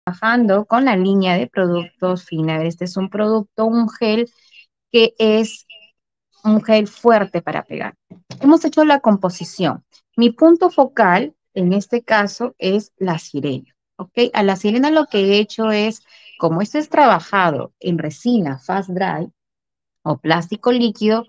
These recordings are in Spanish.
trabajando con la línea de productos Fina. Este es un producto, un gel que es un gel fuerte para pegar. Hemos hecho la composición. Mi punto focal, en este caso, es la sirena. ¿Ok? A la sirena lo que he hecho es, como este es trabajado en resina fast dry o plástico líquido,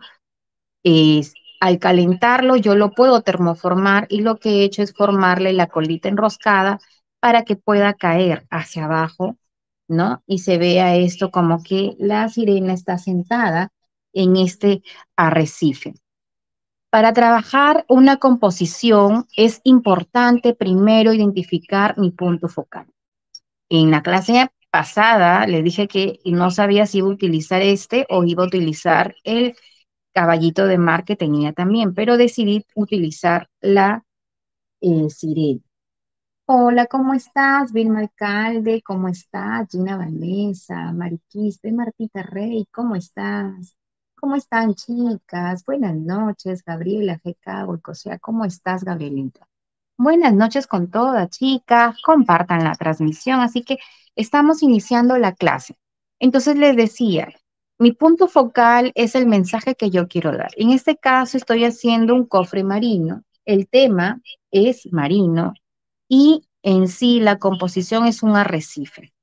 es, al calentarlo yo lo puedo termoformar y lo que he hecho es formarle la colita enroscada para que pueda caer hacia abajo, ¿no? Y se vea esto como que la sirena está sentada en este arrecife. Para trabajar una composición es importante primero identificar mi punto focal. En la clase pasada le dije que no sabía si iba a utilizar este o iba a utilizar el caballito de mar que tenía también, pero decidí utilizar la sirena. Hola, ¿cómo estás? Vilma Alcalde, ¿cómo estás? Gina Vanessa, Mariquiste, Martita Rey, ¿cómo estás? ¿Cómo están, chicas? Buenas noches, Gabriela GK, Golcosea, ¿cómo estás, Gabrielita? Buenas noches con todas, chicas. Compartan la transmisión. Así que estamos iniciando la clase. Entonces les decía, mi punto focal es el mensaje que yo quiero dar. En este caso estoy haciendo un cofre marino. El tema es marino y en sí la composición es un arrecife.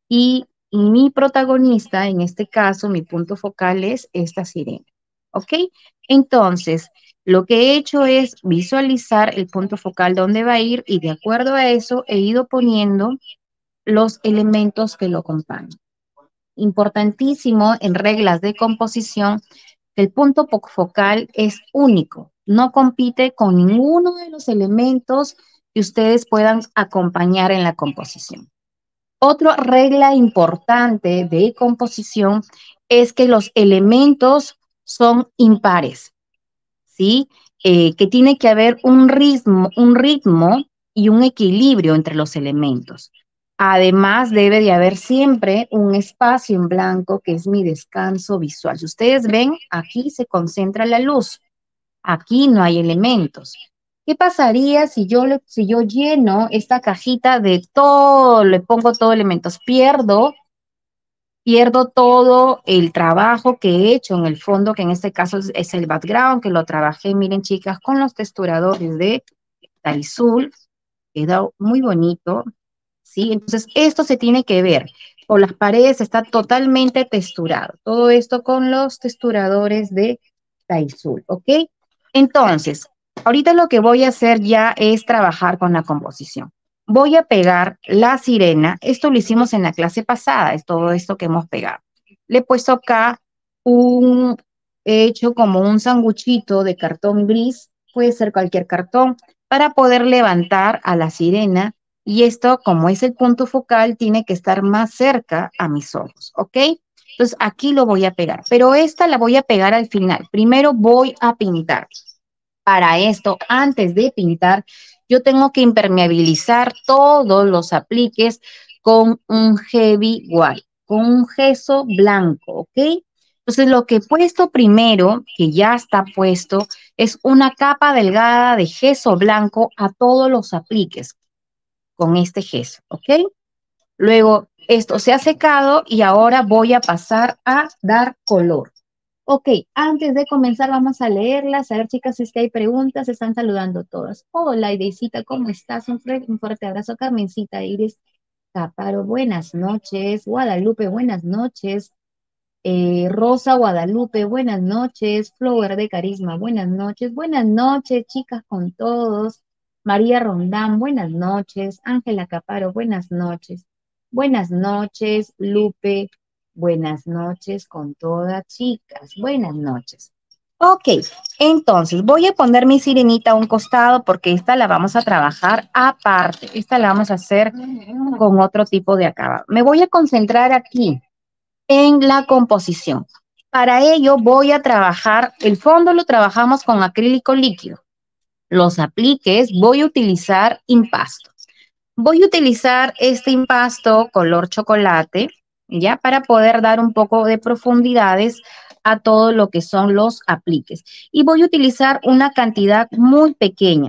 Y mi protagonista, en este caso, mi punto focal es esta sirena. ¿Ok? Entonces, lo que he hecho es visualizar el punto focal donde va a ir y de acuerdo a eso he ido poniendo los elementos que lo acompañan. Importantísimo en reglas de composición, el punto focal es único, no compite con ninguno de los elementos que ustedes puedan acompañar en la composición. Otra regla importante de composición es que los elementos son impares, ¿sí? Que tiene que haber un ritmo y un equilibrio entre los elementos. Además, debe de haber siempre un espacio en blanco que es mi descanso visual. Si ustedes ven, aquí se concentra la luz. Aquí no hay elementos. ¿Qué pasaría si yo lleno esta cajita de todo, le pongo todo elementos? Pierdo todo el trabajo que he hecho en el fondo, que en este caso es el background, que lo trabajé, miren chicas, con los texturadores de Taisul, quedó muy bonito, ¿sí? Entonces esto se tiene que ver, por las paredes está totalmente texturado, todo esto con los texturadores de Taisul, ¿ok? Entonces, ahorita lo que voy a hacer ya es trabajar con la composición. Voy a pegar la sirena. Esto lo hicimos en la clase pasada, es todo esto que hemos pegado. Le he puesto acá he hecho como un sanguchito de cartón gris, puede ser cualquier cartón, para poder levantar a la sirena. Y esto, como es el punto focal, tiene que estar más cerca a mis ojos, ¿ok? Entonces aquí lo voy a pegar, pero esta la voy a pegar al final. Primero voy a pintar. Para esto, antes de pintar, yo tengo que impermeabilizar todos los apliques con un heavy white, con un gesso blanco, ¿ok? Entonces, lo que he puesto primero, que ya está puesto, es una capa delgada de gesso blanco a todos los apliques con este gesso, ¿ok? Luego, esto se ha secado y ahora voy a pasar a dar color. Ok, antes de comenzar vamos a leerlas. A ver, chicas, si es que hay preguntas, se están saludando todas. Hola, Ideicita, ¿cómo estás? Un fuerte abrazo. Carmencita, Iris, Caparo, buenas noches. Guadalupe, buenas noches. Rosa Guadalupe, buenas noches. Flower de Carisma, buenas noches. Buenas noches, chicas, con todos. María Rondán, buenas noches. Ángela Caparo, buenas noches. Buenas noches, Lupe. Buenas noches con todas, chicas. Buenas noches. Ok, entonces voy a poner mi sirenita a un costado porque esta la vamos a trabajar aparte. Esta la vamos a hacer con otro tipo de acabado. Me voy a concentrar aquí en la composición. Para ello voy a trabajar, el fondo lo trabajamos con acrílico líquido. Los apliques voy a utilizar impasto. Voy a utilizar este impasto color chocolate, ya, para poder dar un poco de profundidades a todo lo que son los apliques. Y voy a utilizar una cantidad muy pequeña.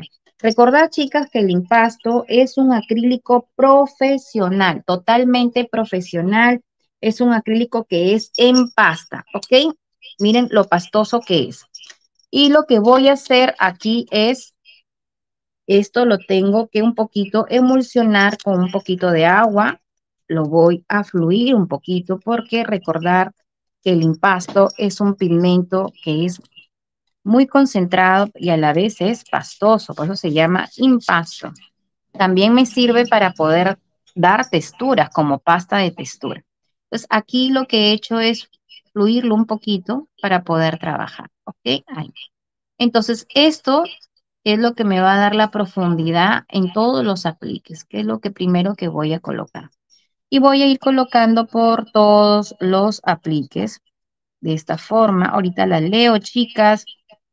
Recordad, chicas, que el Impasto es un acrílico profesional, totalmente profesional. Es un acrílico que es en pasta, ¿ok? Miren lo pastoso que es. Y lo que voy a hacer aquí es, esto lo tengo que un poquito emulsionar con un poquito de agua. Lo voy a fluir un poquito porque recordar que el Impasto es un pigmento que es muy concentrado y a la vez es pastoso, por eso se llama impasto. También me sirve para poder dar texturas como pasta de textura. Entonces aquí lo que he hecho es fluirlo un poquito para poder trabajar, ¿ok? Ahí. Entonces esto es lo que me va a dar la profundidad en todos los apliques, que es lo que primero que voy a colocar. Y voy a ir colocando por todos los apliques de esta forma. Ahorita las leo, chicas.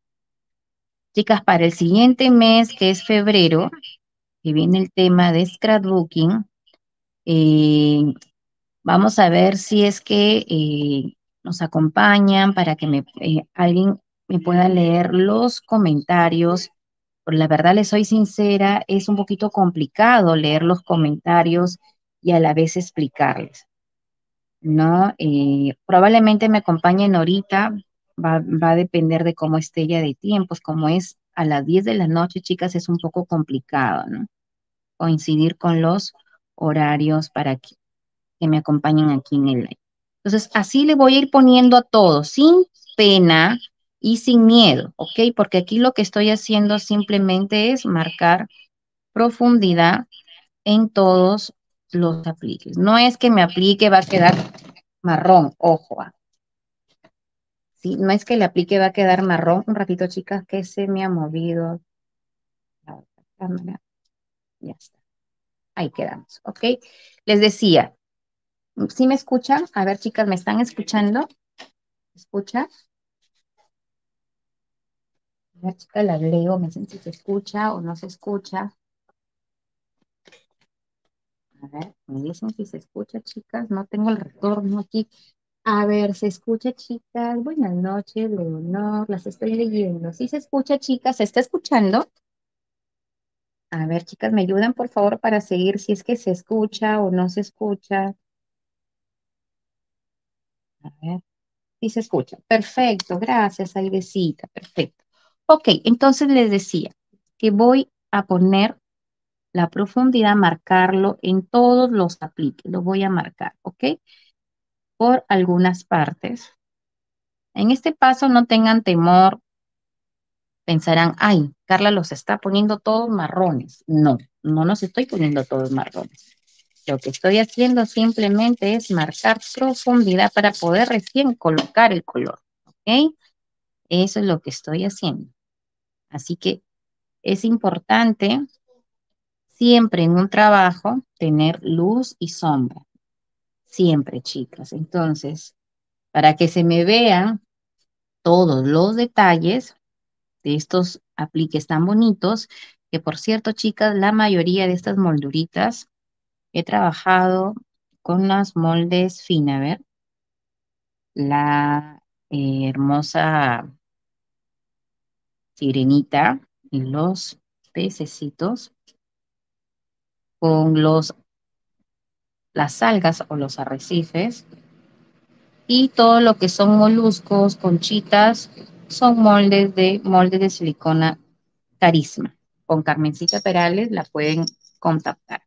Chicas, para el siguiente mes, que es febrero, que viene el tema de scrapbooking, eh, vamos a ver si es que nos acompañan para que alguien me pueda leer los comentarios. Por la verdad, les soy sincera, es un poquito complicado leer los comentarios y a la vez explicarles, ¿no? Probablemente me acompañen ahorita, va a depender de cómo esté ella de tiempos, como es a las 10 de la noche, chicas, es un poco complicado, ¿no? Coincidir con los horarios para que me acompañen aquí en el live. Entonces, así le voy a ir poniendo a todos, sin pena y sin miedo, ¿ok? Porque aquí lo que estoy haciendo simplemente es marcar profundidad en todos los apliques. No es que me aplique, va a quedar marrón, ojo. Sí, no es que le aplique, va a quedar marrón. Un ratito, chicas, que se me ha movido la otra cámara. Ya está. Ahí quedamos, ¿ok? Les decía, ¿sí me escuchan? A ver, chicas, ¿me están escuchando? ¿Escucha? A ver, chicas, las leo, me dicen si se escucha o no se escucha. A ver, me dicen si se escucha, chicas. No tengo el retorno aquí. A ver, ¿se escucha, chicas? Buenas noches, Leonor, las estoy leyendo. ¿Sí se escucha, chicas? ¿Se está escuchando? A ver, chicas, ¿me ayudan, por favor, para seguir si es que se escucha o no se escucha? A ver, sí se escucha. Perfecto, gracias, Airecita, perfecto. Ok, entonces les decía que voy a poner la profundidad, marcarlo en todos los apliques. Lo voy a marcar, ¿ok? Por algunas partes. En este paso no tengan temor. Pensarán, ay, Carla los está poniendo todos marrones. No, no los estoy poniendo todos marrones. Lo que estoy haciendo simplemente es marcar profundidad para poder recién colocar el color, ¿ok? Eso es lo que estoy haciendo. Así que es importante siempre en un trabajo tener luz y sombra. Siempre, chicas. Entonces, para que se me vean todos los detalles de estos apliques tan bonitos, que por cierto, chicas, la mayoría de estas molduritas he trabajado con las moldes fina, a ver, la hermosa sirenita y los pececitos con las algas o los arrecifes y todo lo que son moluscos, conchitas, son moldes de silicona Carisma. Con Carmencita Perales la pueden contactar.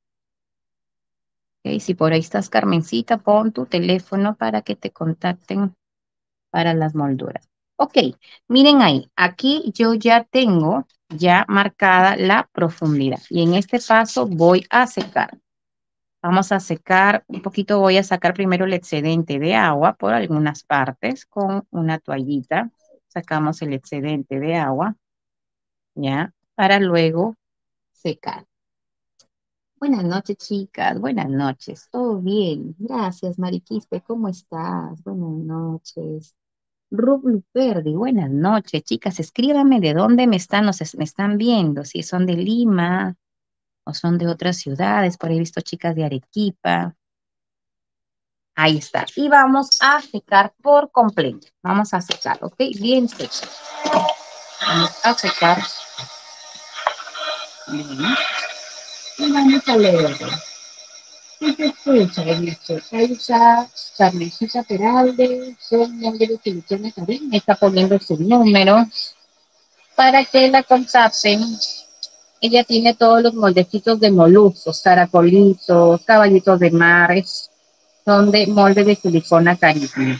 ¿Ok? Si por ahí estás, Carmencita, pon tu teléfono para que te contacten para las molduras. Ok, miren ahí, aquí yo ya tengo ya marcada la profundidad y en este paso voy a secar. Vamos a secar un poquito, voy a sacar primero el excedente de agua por algunas partes con una toallita. Sacamos el excedente de agua, ¿ya? Para luego secar. Buenas noches, chicas. Buenas noches. ¿Todo bien? Gracias, Mariquispe. ¿Cómo estás? Buenas noches. Rub Luperdi, buenas noches, chicas. Escríbanme de dónde me están viendo, si son de Lima o son de otras ciudades. Por ahí he visto chicas de Arequipa. Ahí está. Y vamos a secar por completo. Vamos a secar, ¿ok? Bien seco. Vamos a secar Bien. Y vamos a leer. ¿Qué se escucha? Dice, Causa Carmencita Peralde, son nombre de soluciones también. Me está poniendo su número para que la contacten. Ella tiene todos los moldecitos de moluscos, caracolitos, caballitos de mar, son de molde de silicona carísimo.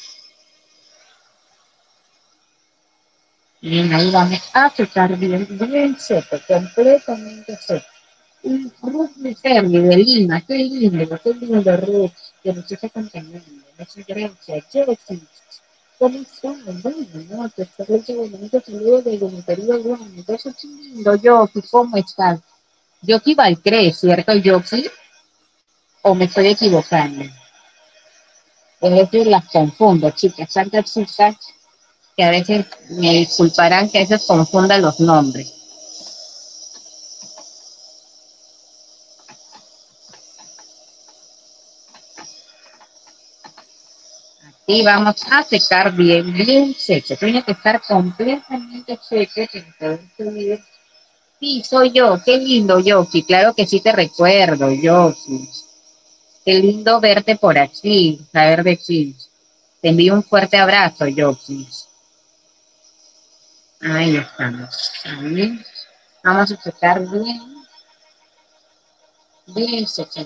Bien, ahí vamos a secar bien, bien seco, completamente seco. Un Ruth de Ferri de Lima, qué lindo Ruth, que nos está acompañando. Muchas gracias, Jessy. ¿Cómo están? Bueno, ¿no? Te excelente, bonito saludo desde mi querido Juan. Entonces, qué lindo, Yoki, ¿cómo estás? Yoki Valcré, ¿cierto, Yoki? ¿O me estoy equivocando? Es decir, las confundo, chicas, tantas chicas que a veces me disculparán que a veces confunda los nombres. Y vamos a secar bien, bien seco. Tiene que estar completamente seco para poder subir. Sí, soy yo. Qué lindo, Yoki. Claro que sí te recuerdo, Yoki. Qué lindo verte por aquí, saber de ti. Te envío un fuerte abrazo, Yoki. Ahí estamos. Ahí. Vamos a secar bien, bien seco.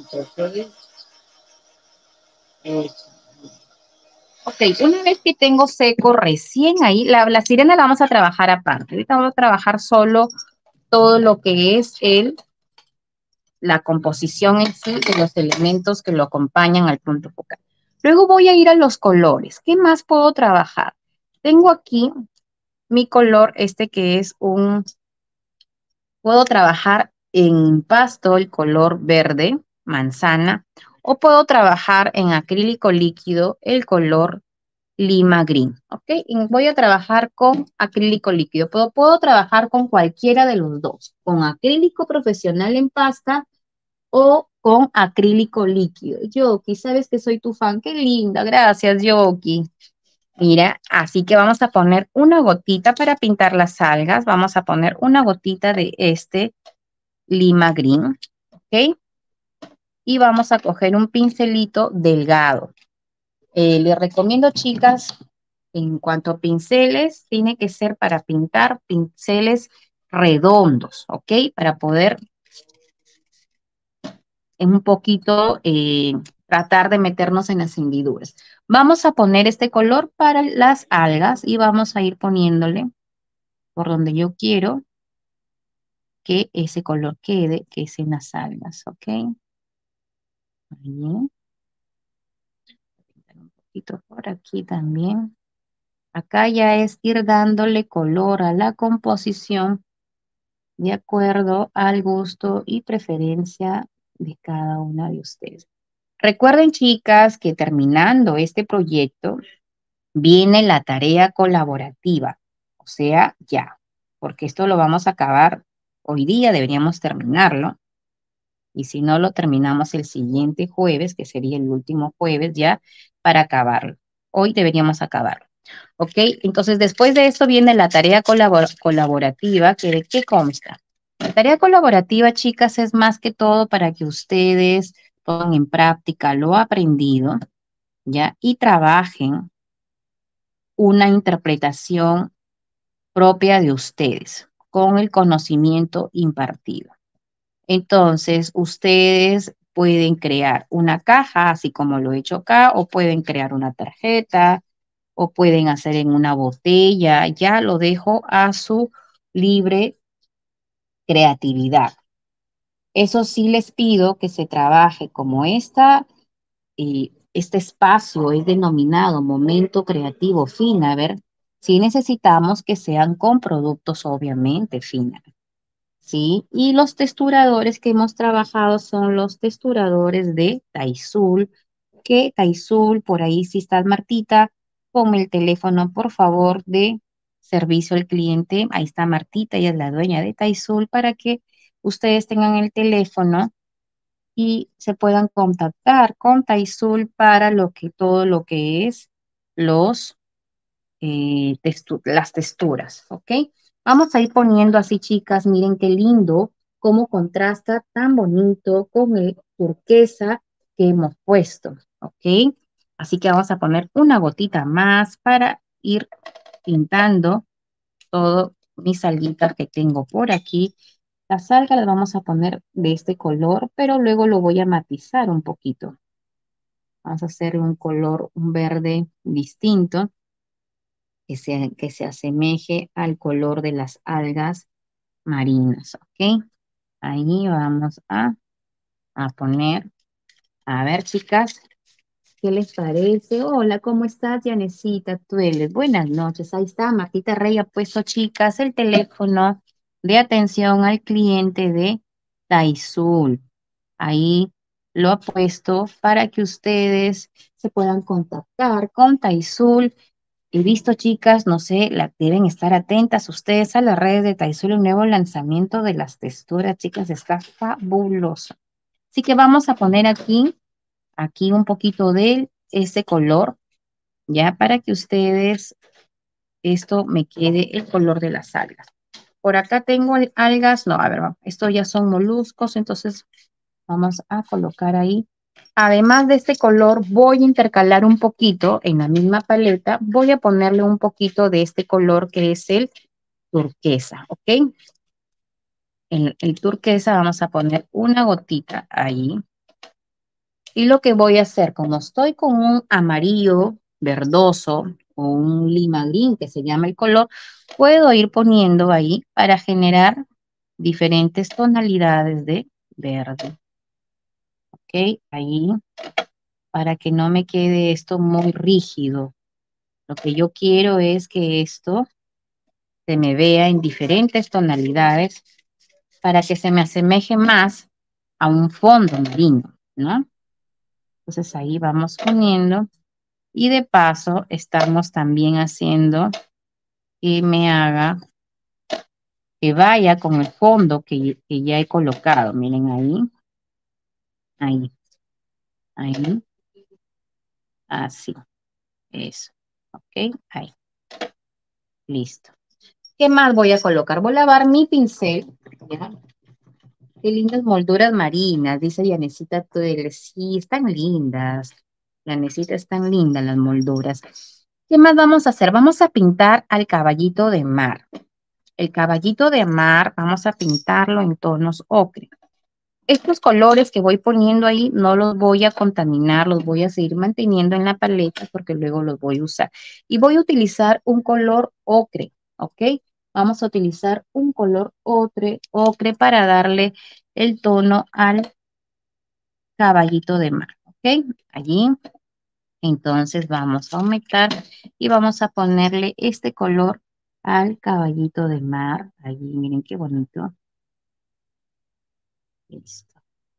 Eso. Ok, una vez que tengo seco recién ahí, la sirena la vamos a trabajar aparte. Ahorita vamos a trabajar solo todo lo que es la composición en sí de los elementos que lo acompañan al punto focal. Luego voy a ir a los colores. ¿Qué más puedo trabajar? Tengo aquí mi color, este que es puedo trabajar en pasto el color verde, manzana, o puedo trabajar en acrílico líquido el color lima green, ¿ok? Y voy a trabajar con acrílico líquido. Puedo trabajar con cualquiera de los dos, con acrílico profesional en pasta o con acrílico líquido. Yoki, sabes que soy tu fan. Qué linda, gracias, Yoki. Mira, así que vamos a poner una gotita para pintar las algas. Vamos a poner una gotita de este lima green, ¿ok? Y vamos a coger un pincelito delgado. Les recomiendo, chicas, en cuanto a pinceles, tiene que ser para pintar pinceles redondos, ¿ok? Para poder un poquito tratar de meternos en las hendiduras. Vamos a poner este color para las algas y vamos a ir poniéndole por donde yo quiero que ese color quede, que es en las algas, ¿ok? Ahí. Un poquito por aquí también. Acá ya es ir dándole color a la composición de acuerdo al gusto y preferencia de cada una de ustedes. Recuerden, chicas, que terminando este proyecto viene la tarea colaborativa, o sea, ya, porque esto lo vamos a acabar hoy día, deberíamos terminarlo, y si no lo terminamos el siguiente jueves, que sería el último jueves ya, para acabarlo. Hoy deberíamos acabarlo. ¿Ok? Entonces, después de esto viene la tarea colaborativa, que ¿de qué consta? La tarea colaborativa, chicas, es más que todo para que ustedes pongan en práctica lo aprendido, ¿ya? Y trabajen una interpretación propia de ustedes con el conocimiento impartido. Entonces, ustedes pueden crear una caja, así como lo he hecho acá, o pueden crear una tarjeta, o pueden hacer en una botella. Ya lo dejo a su libre creatividad. Eso sí les pido que se trabaje como este espacio es denominado momento creativo fina. A ver, sí necesitamos que sean con productos obviamente fina. ¿Sí? Y los texturadores que hemos trabajado son los texturadores de Taisul, que Taisul, por ahí si estás Martita, ponme el teléfono por favor de servicio al cliente, ahí está Martita, ella es la dueña de Taisul, para que ustedes tengan el teléfono y se puedan contactar con Taisul para todo lo que es los las texturas, ¿ok? Vamos a ir poniendo así, chicas, miren qué lindo cómo contrasta tan bonito con el turquesa que hemos puesto, ¿ok? Así que vamos a poner una gotita más para ir pintando todo mis alguitas que tengo por aquí. Las algas las vamos a poner de este color, pero luego lo voy a matizar un poquito. Vamos a hacer un color, un verde distinto que se asemeje al color de las algas marinas, ¿ok? Ahí vamos a poner, a ver, chicas, ¿qué les parece? Hola, ¿cómo estás, Yanecita Tueles? Buenas noches. Ahí está, Martita Rey ha puesto, chicas, el teléfono de atención al cliente de Taisul. Ahí lo ha puesto para que ustedes se puedan contactar con Taisul. He visto, chicas, no sé, deben estar atentas ustedes a las redes de Taisul, el nuevo lanzamiento de las texturas, chicas, está fabuloso. Así que vamos a poner aquí un poquito de ese color, ya para que ustedes, esto me quede el color de las algas. Por acá tengo algas, no, a ver, estos ya son moluscos, entonces vamos a colocar ahí. Además de este color, voy a intercalar un poquito en la misma paleta, voy a ponerle un poquito de este color que es el turquesa, ¿ok? El turquesa vamos a poner una gotita ahí. Y lo que voy a hacer, como estoy con un amarillo verdoso o un lima green, que se llama el color, puedo ir poniendo ahí para generar diferentes tonalidades de verde. ¿Ok? Ahí, para que no me quede esto muy rígido. Lo que yo quiero es que esto se me vea en diferentes tonalidades para que se me asemeje más a un fondo marino, ¿no? Entonces ahí vamos poniendo. Y de paso, estamos también haciendo que me haga, que vaya con el fondo que ya he colocado. Miren ahí, ahí, ahí, así, eso. Ok, ahí, listo. ¿Qué más voy a colocar? Voy a lavar mi pincel. ¿Ya? Qué lindas molduras marinas, dice Yanecita Tueles. Sí, están lindas. Yanecita, están lindas las molduras. ¿Qué más vamos a hacer? Vamos a pintar al caballito de mar. El caballito de mar, vamos a pintarlo en tonos ocre. Estos colores que voy poniendo ahí no los voy a contaminar, los voy a seguir manteniendo en la paleta porque luego los voy a usar. Y voy a utilizar un color ocre, ¿ok? Vamos a utilizar un color ocre para darle el tono al caballito de mar, ¿ok? Allí, entonces vamos a aumentar y vamos a ponerle este color al caballito de mar. Allí, miren qué bonito. Listo.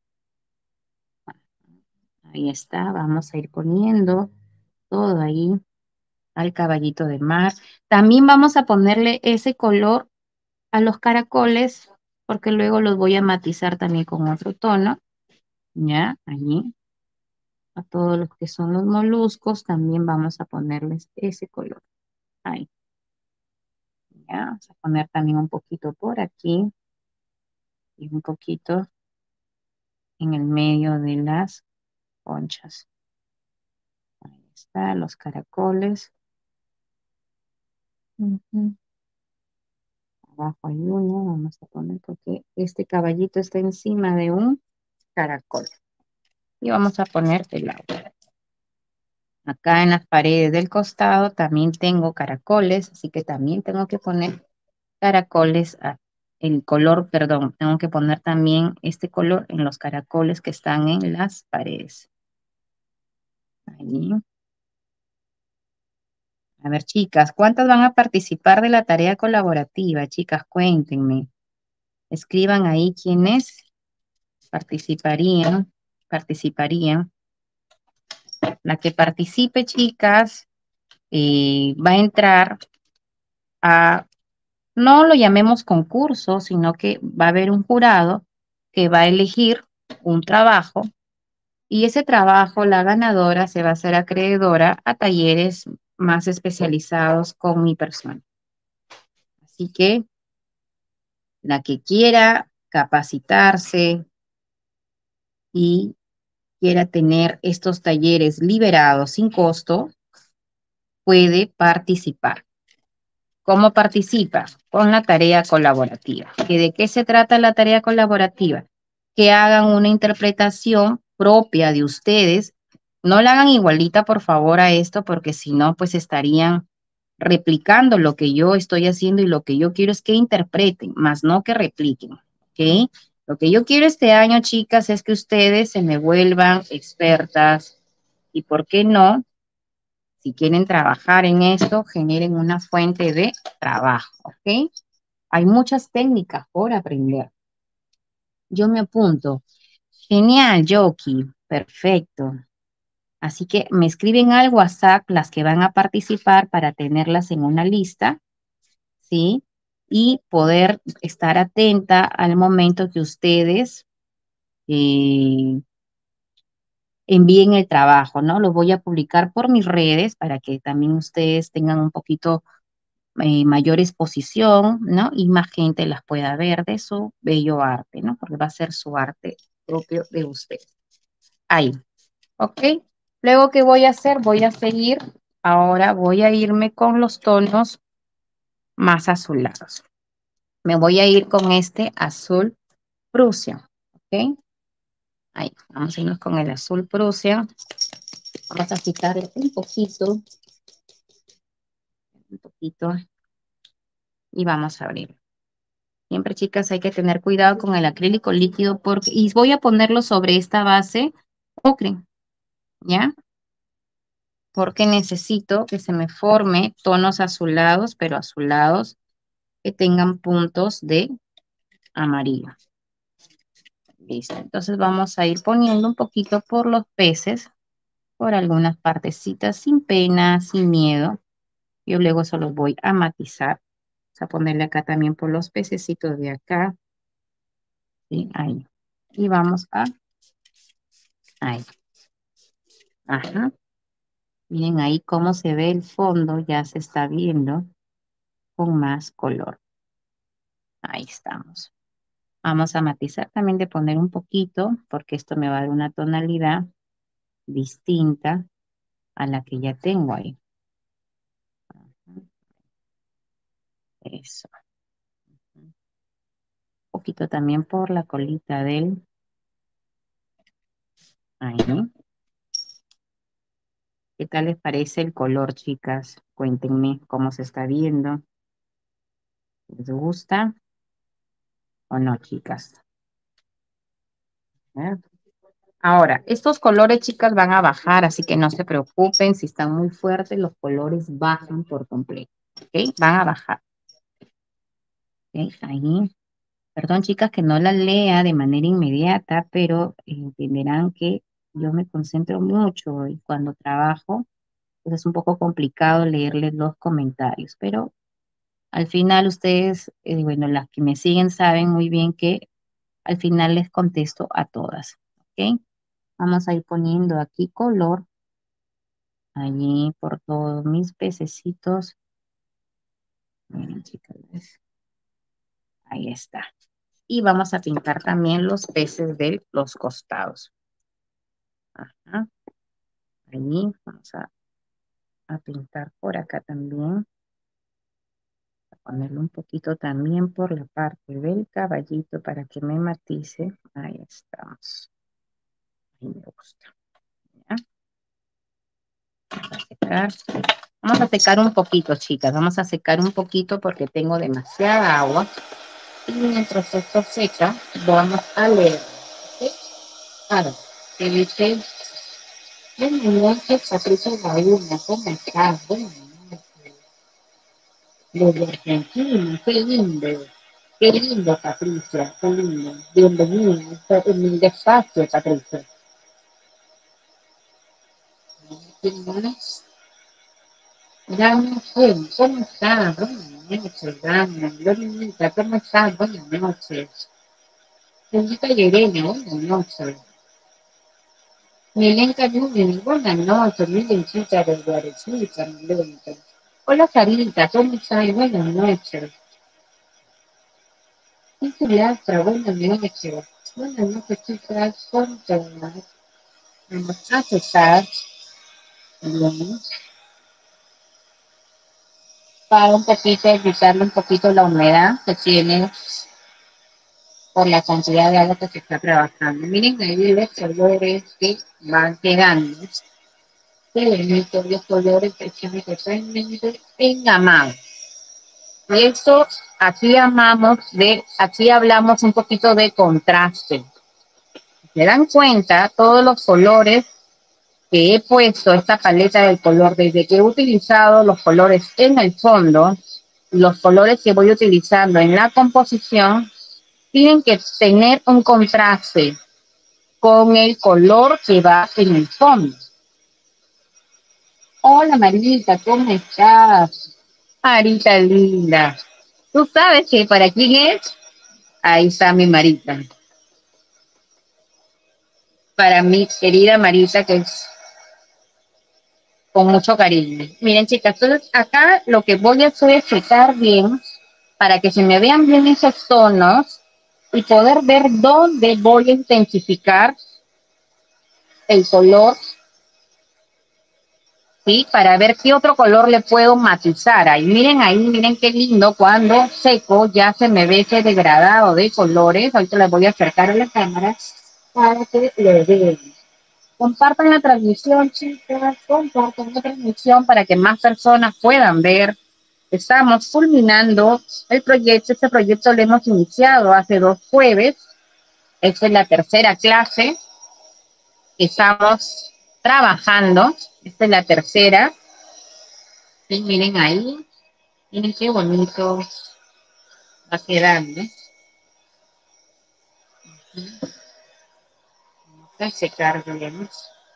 Ahí está, vamos a ir poniendo todo ahí al caballito de mar. También vamos a ponerle ese color a los caracoles, porque luego los voy a matizar también con otro tono. Ya, allí. A todos los que son los moluscos, también vamos a ponerles ese color. Ahí. Ya, vamos a poner también un poquito por aquí y un poquito en el medio de las conchas. Ahí está, los caracoles. Ujú. Abajo hay uno, vamos a poner porque este caballito está encima de un caracol. Y vamos a poner el agua. Acá en las paredes del costado también tengo caracoles, así que también tengo que poner caracoles, el color, perdón, tengo que poner también este color en los caracoles que están en las paredes. Ahí. A ver, chicas, ¿cuántas van a participar de la tarea colaborativa? Chicas, cuéntenme. Escriban ahí quiénes participarían. La que participe, chicas, va a entrar a, no lo llamemos concurso, sino que va a haber un jurado que va a elegir un trabajo y ese trabajo, la ganadora se va a hacer acreedora a talleres más especializados con mi persona. Así que la que quiera capacitarse y quiera tener estos talleres liberados sin costo, puede participar. ¿Cómo participa? Con la tarea colaborativa. ¿Que ¿De qué se trata la tarea colaborativa? Que hagan una interpretación propia de ustedes. No la hagan igualita, por favor, a esto, porque si no, pues estarían replicando lo que yo estoy haciendo y lo que yo quiero es que interpreten, más no que repliquen. ¿Ok? Lo que yo quiero este año, chicas, es que ustedes se me vuelvan expertas y, ¿por qué no? Si quieren trabajar en esto, generen una fuente de trabajo, ¿ok? Hay muchas técnicas por aprender. Yo me apunto. Genial, Yoki. Perfecto. Así que me escriben al WhatsApp las que van a participar para tenerlas en una lista, ¿sí? Y poder estar atenta al momento que ustedes envíen el trabajo, ¿no? Lo voy a publicar por mis redes para que también ustedes tengan un poquito mayor exposición, ¿no? Y más gente las pueda ver de su bello arte, ¿no? Porque va a ser su arte propio de usted. Ahí, ¿ok? Luego, ¿qué voy a hacer? Voy a seguir, ahora voy a irme con los tonos más azulados. Me voy a ir con este azul Prusia, ¿ok? Ahí, vamos a irnos con el azul Prusia. Vamos a quitarle un poquito, y vamos a abrir. Siempre, chicas, hay que tener cuidado con el acrílico líquido porque, y voy a ponerlo sobre esta base ocre, ¿ya? Porque necesito que se me forme tonos azulados, pero azulados que tengan puntos de amarillo. Listo. Entonces vamos a ir poniendo un poquito por los peces, por algunas partecitas, sin pena, sin miedo. Yo luego eso los voy a matizar. Vamos a ponerle acá también por los pececitos de acá. ¿Sí? Ahí. Y vamos a... Ahí. Ajá. Miren ahí cómo se ve el fondo, ya se está viendo con más color. Ahí estamos. Vamos a matizar también de poner un poquito, porque esto me va a dar una tonalidad distinta a la que ya tengo ahí. Eso. Un poquito también por la colita del... Ahí. ¿Qué tal les parece el color, chicas? Cuéntenme cómo se está viendo. ¿Les gusta o no, chicas? ¿Eh? Ahora, estos colores, chicas, van a bajar, así que no se preocupen. Si están muy fuertes, los colores bajan por completo. ¿Ok? Van a bajar. ¿Ok? Ahí. Perdón, chicas, que no la lea de manera inmediata, pero entenderán que yo me concentro mucho y cuando trabajo, pues es un poco complicado leerles los comentarios. Pero al final ustedes, bueno, las que me siguen saben muy bien que al final les contesto a todas. ¿Ok? Vamos a ir poniendo aquí color. Allí por todos mis pececitos. Miren, chicas, ¿ves? Ahí está. Y vamos a pintar también los peces de los costados. Ajá. Allí vamos a pintar por acá también. A ponerle un poquito también por la parte del caballito para que me matice. Ahí estamos. Ahí me gusta. ¿Ya? Vamos a secar. Vamos a secar un poquito, chicas. Vamos a secar un poquito porque tengo demasiada agua. Y mientras esto seca, vamos a leer. ¿Ok? Ahora, que dice, buenas noches, Patricia Laguna, ¿cómo estás? Buenas noches. Desde Argentina, qué lindo, Patricia, qué lindo. Bienvenida, está en mi despacho, Patricia. ¿Quién más? Dana, ¿cómo estás? Buenas noches, Dana. Dominica, ¿cómo estás? Buenas noches. Señorita Irene, buenas noches. Milenka Núñez, buenas noches, Milencita de Guarecita, Milenka. Hola Sarita, ¿cómo estás? Buenas noches. Ya, pero bueno, mira que chévere. Bueno, no sé, chicas, con temas. Vamos a secar bien para un poquito, evitarle un poquito la humedad que tiene por la cantidad de agua que se está trabajando. Miren ahí los colores que van quedando. Qué bonito, los colores que están totalmente engamados. Y esto, aquí hablamos un poquito de contraste. ¿Se dan cuenta? Todos los colores que he puesto, esta paleta del color, desde que he utilizado los colores en el fondo, los colores que voy utilizando en la composición, tienen que tener un contraste con el color que va en el fondo. Hola Marita, ¿cómo estás? Marita linda. ¿Tú sabes que para quién es? Ahí está mi Marita. Para mi querida Marita, que es con mucho cariño. Miren, chicas, entonces acá lo que voy a hacer es secar bien para que se me vean bien esos tonos y poder ver dónde voy a intensificar el color, ¿sí? Para ver qué otro color le puedo matizar. Ahí, miren qué lindo. Cuando seco ya se me ve ese degradado de colores. Ahorita les voy a acercar a la cámara para que lo vean. Compartan la transmisión, chicas, compartan la transmisión para que más personas puedan ver. Estamos culminando el proyecto. Este proyecto lo hemos iniciado hace 2 jueves. Esta es la tercera clase que estamos trabajando. Esta es la tercera. Y miren ahí, miren qué bonito va quedando. Vamos a secar bien.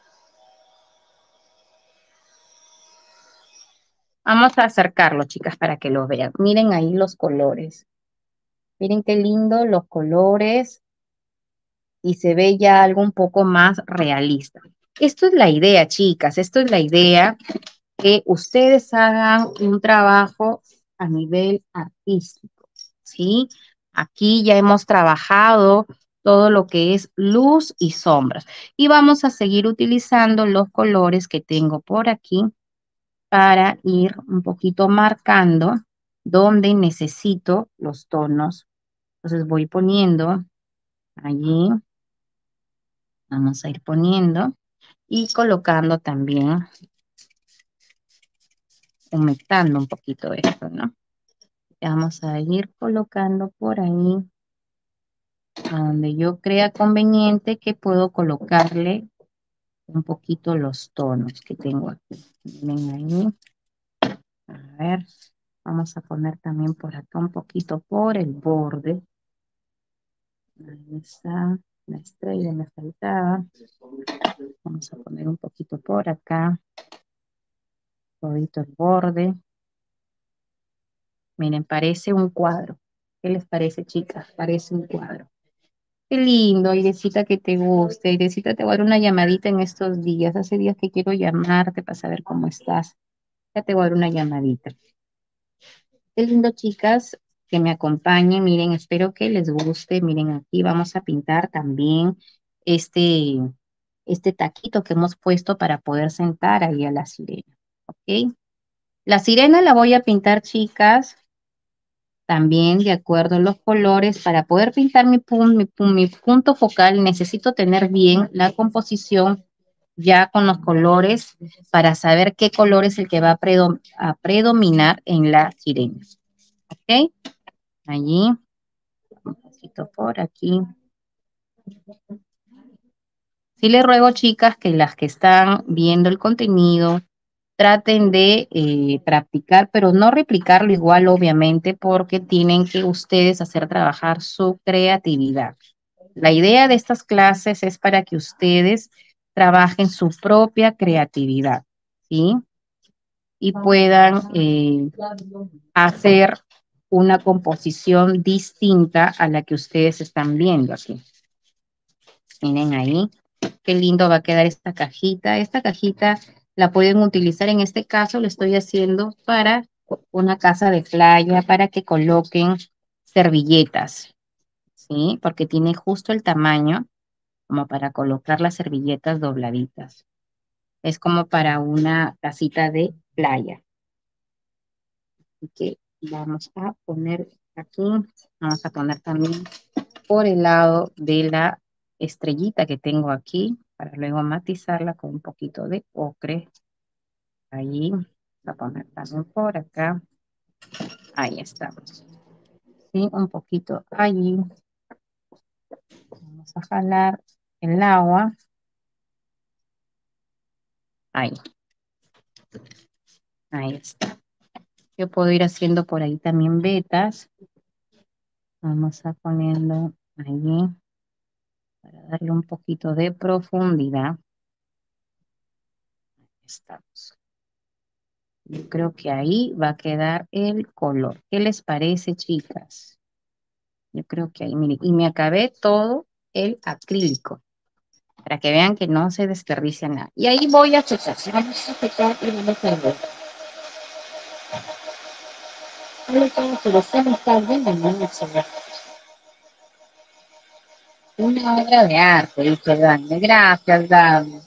Vamos a acercarlo, chicas, para que lo vean. Miren ahí los colores. Miren qué lindo los colores y se ve ya algo un poco más realista. Esto es la idea, chicas, esto es la idea, que ustedes hagan un trabajo a nivel artístico, ¿sí? Aquí ya hemos trabajado todo lo que es luz y sombras y vamos a seguir utilizando los colores que tengo por aquí para ir un poquito marcando donde necesito los tonos. Entonces voy poniendo allí, vamos a ir poniendo y colocando también, humectando un poquito esto, ¿no? Vamos a ir colocando por ahí, a donde yo crea conveniente que puedo colocarle un poquito los tonos que tengo aquí. Miren ahí. A ver, vamos a poner también por acá un poquito por el borde. Ahí está, la estrella me faltaba. Vamos a poner un poquito por acá, todito el borde. Miren, parece un cuadro. ¿Qué les parece, chicas? Parece un cuadro. Qué lindo, Airecita, que te guste. Airecita, te voy a dar una llamadita en estos días. Hace días que quiero llamarte para saber cómo estás. Ya te voy a dar una llamadita. Qué lindo, chicas, que me acompañen. Miren, espero que les guste. Miren, aquí vamos a pintar también este, este taquito que hemos puesto para poder sentar ahí a la sirena. ¿Ok? La sirena la voy a pintar, chicas, también de acuerdo a los colores. Para poder pintar mi punto focal, necesito tener bien la composición ya con los colores para saber qué color es el que va a predominar en la sirena. ¿Ok? Allí, un poquito por aquí. Sí les ruego, chicas, que las que están viendo el contenido traten de practicar, pero no replicarlo igual, obviamente, porque tienen que ustedes hacer trabajar su creatividad. La idea de estas clases es para que ustedes trabajen su propia creatividad, ¿sí? Y puedan hacer una composición distinta a la que ustedes están viendo aquí. Miren ahí, qué lindo va a quedar esta cajita. Esta cajita la pueden utilizar, en este caso lo estoy haciendo para una casa de playa, para que coloquen servilletas. ¿sí? Porque tiene justo el tamaño como para colocar las servilletas dobladitas. Es como para una tacita de playa. Así que vamos a poner aquí, vamos a poner también por el lado de la estrellita que tengo aquí, para luego matizarla con un poquito de ocre. Ahí, voy a poner también por acá. Ahí estamos. Sí, un poquito allí. Vamos a jalar el agua. Ahí, ahí está. Yo puedo ir haciendo por ahí también vetas. Vamos a ponerlo allí para darle un poquito de profundidad. Estamos. Yo creo que ahí va a quedar el color. ¿Qué les parece, chicas? Yo creo que ahí, miren, y me acabé todo el acrílico para que vean que no se desperdicia nada. Y ahí voy a secar. Vamos a secar y vamos a ver. Pero se me está viendo mucho. Una obra de arte, dice Dani. Gracias, Dani.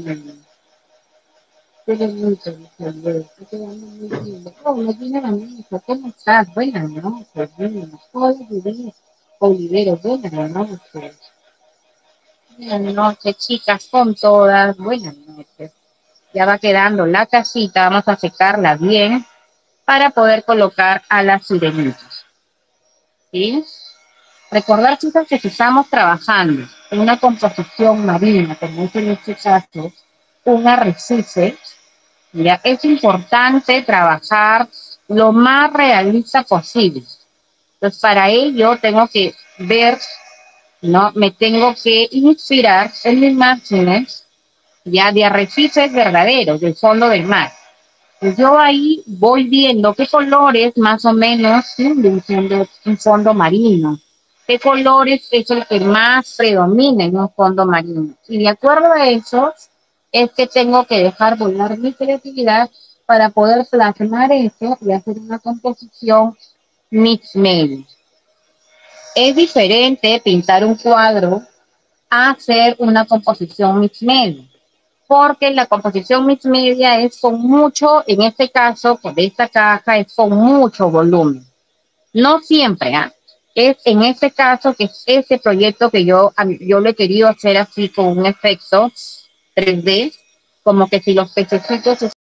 Pero mucho, dice Andrés. Está quedando muy lindo. Oh, me viene la misa. ¿Cómo estás? Buenas noches. Hola, Judith Olivero. Buenas noches. Buenas noches, chicas, con todas. Buenas noches. Ya va quedando la casita. Vamos a secarla bien para poder colocar a las sirenitas. ¿Sí? Recordar, chicas, que si estamos trabajando en una composición marina, como es en este caso, un arrecife, ya es importante trabajar lo más realista posible. Entonces, para ello tengo que ver, ¿no? Me tengo que inspirar en imágenes ya de arrecifes verdaderos, del fondo del mar. Pues yo ahí voy viendo qué colores más o menos de un fondo marino, qué colores es el que más predomina en un fondo marino. Y de acuerdo a eso, es que tengo que dejar volar mi creatividad para poder plasmar eso y hacer una composición mix media. Es diferente pintar un cuadro a hacer una composición mix media porque la composición mixed media es con mucho, en este caso, con esta caja, es con mucho volumen. No siempre, ¿eh? Es en este caso que es ese proyecto que yo lo he querido hacer así con un efecto 3D, como que si los pececitos.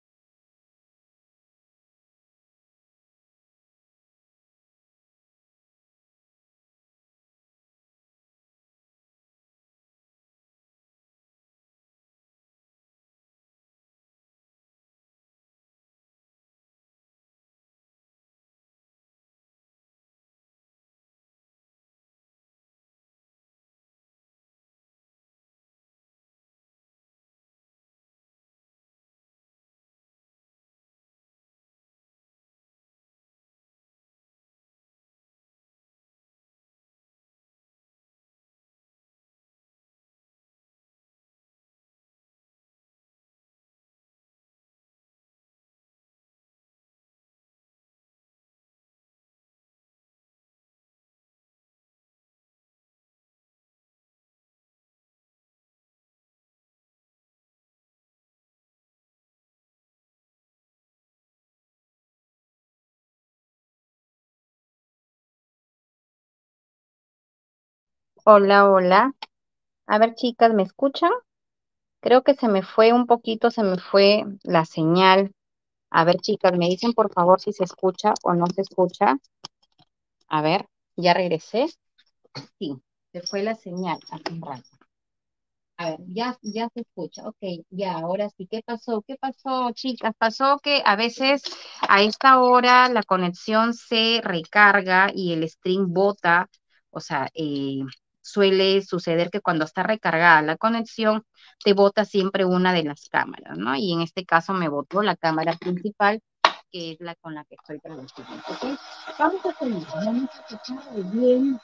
Hola, hola. A ver, chicas, ¿me escuchan? Creo que se me fue un poquito, se me fue la señal. A ver, chicas, me dicen por favor si se escucha o no se escucha. A ver, ya regresé. Sí, se fue la señal hace un rato. A ver, ya se escucha. Ok, ya, ahora sí. ¿Qué pasó? ¿Qué pasó, chicas? Pasó que a veces a esta hora la conexión se recarga y el stream bota. O sea, suele suceder que cuando está recargada la conexión, te bota siempre una de las cámaras, ¿no? Y en este caso me botó la cámara principal, que es la con la que estoy trabajando. ¿Ok? Vamos a escuchar bien.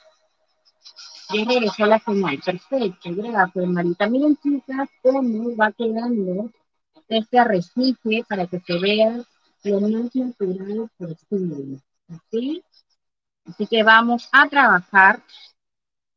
Ya regresó la señal. Perfecto, gracias, Marita. Miren, chicas, cómo va quedando este arrecife para que se vea lo más natural posible. ¿Sí? Así que vamos a trabajar.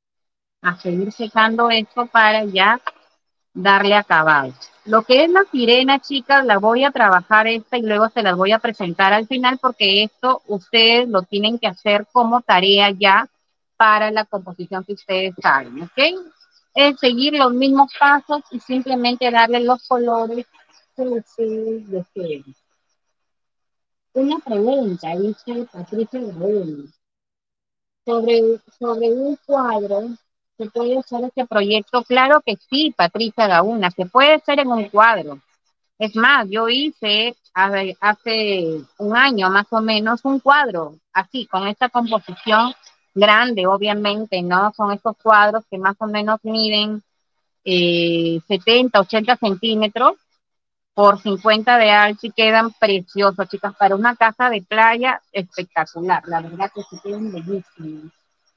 a seguir secando esto para ya darle acabado. Lo que es la sirena, chicas, la voy a trabajar esta y luego se las voy a presentar al final porque esto ustedes lo tienen que hacer como tarea ya para la composición que ustedes hagan, ¿ok? Es seguir los mismos pasos y simplemente darle los colores que ustedes deseen. Una pregunta, dice Patricia Guerrero. Sobre un cuadro, ¿se puede hacer este proyecto? Claro que sí, Patricia Gauna, se puede hacer en un cuadro. Es más, yo hice hace un año más o menos un cuadro así, con esta composición grande, obviamente, ¿no? Son estos cuadros que más o menos miden 70, 80 centímetros por 50 de alto y quedan preciosos, chicas, para una casa de playa espectacular. La verdad que se quedan bellísimos.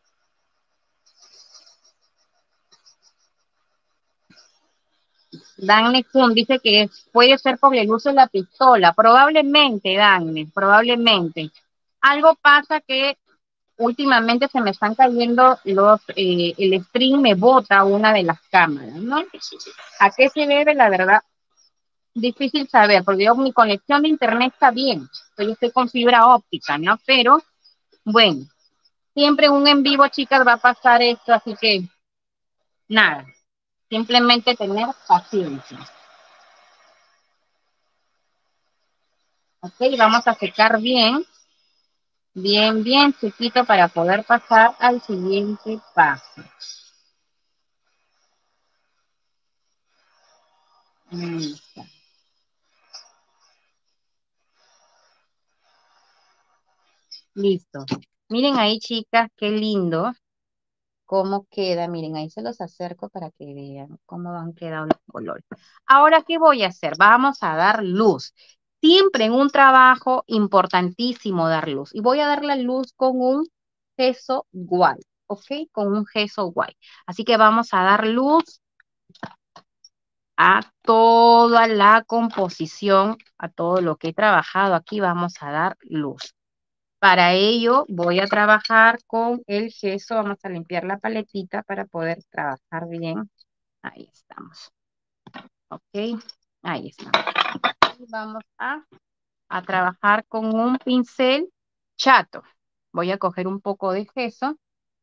Danne Kun dice que puede ser por el uso de la pistola. Probablemente, Danne, probablemente. Algo pasa que últimamente se me están cayendo el string me bota una de las cámaras, ¿no? ¿A qué se debe? La verdad, difícil saber, porque yo, mi conexión de internet está bien. Yo estoy con fibra óptica, ¿no? Pero, bueno, siempre un en vivo, chicas, va a pasar esto, así que, nada, simplemente tener paciencia. Ok, vamos a secar bien, bien, bien chiquito para poder pasar al siguiente paso. Mm, listo. Miren ahí, chicas, qué lindo cómo queda. Miren, ahí se los acerco para que vean cómo han quedado los colores. Ahora, ¿qué voy a hacer? Vamos a dar luz. Siempre en un trabajo importantísimo dar luz. Y voy a dar la luz con un gesso white, ¿ok? Con un gesso white. Así que vamos a dar luz a toda la composición, a todo lo que he trabajado aquí, vamos a dar luz. Para ello voy a trabajar con el gesso, vamos a limpiar la paletita para poder trabajar bien. Ahí estamos. Ok, ahí estamos. Y vamos a trabajar con un pincel chato. Voy a coger un poco de gesso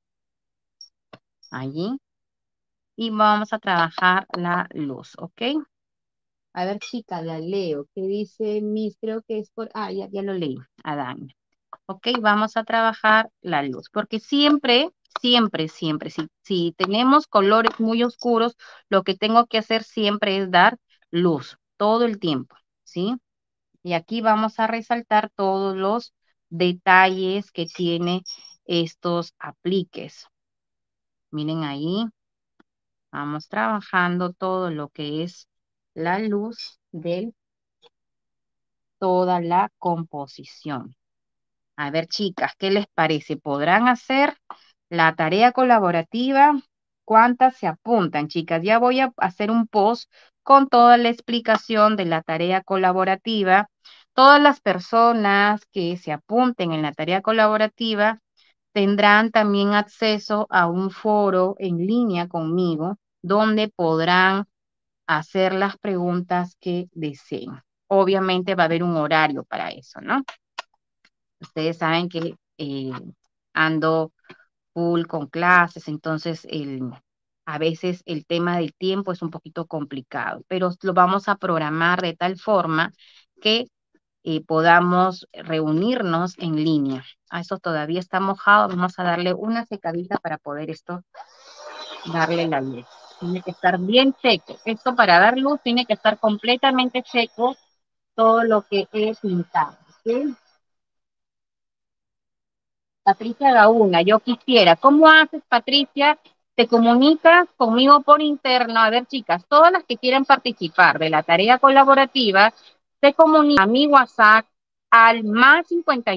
allí y vamos a trabajar la luz, ¿ok? A ver, chica, la leo. ¿Qué dice Miss? Creo que es por... Ah, ya lo leí. Adán. Ok, vamos a trabajar la luz. Porque siempre, siempre, siempre, si tenemos colores muy oscuros, lo que tengo que hacer siempre es dar luz todo el tiempo, ¿sí? Y aquí vamos a resaltar todos los detalles que tiene estos apliques. Miren ahí, vamos trabajando todo lo que es la luz de toda la composición. A ver, chicas, ¿qué les parece? ¿Podrán hacer la tarea colaborativa? ¿Cuántas se apuntan, chicas? Ya voy a hacer un post con toda la explicación de la tarea colaborativa. Todas las personas que se apunten en la tarea colaborativa tendrán también acceso a un foro en línea conmigo donde podrán hacer las preguntas que deseen. Obviamente va a haber un horario para eso, ¿no? Ustedes saben que ando full con clases, entonces a veces el tema del tiempo es un poquito complicado, pero lo vamos a programar de tal forma que podamos reunirnos en línea. A eso todavía está mojado, vamos a darle una secadita para poder darle la luz. Tiene que estar bien seco. Esto para dar luz tiene que estar completamente seco todo lo que he pintado. ¿Sí? Patricia Gauna, yo quisiera. ¿Cómo haces, Patricia? Te comunicas conmigo por interno. A ver, chicas, todas las que quieran participar de la tarea colaborativa, se comunican a mi WhatsApp al más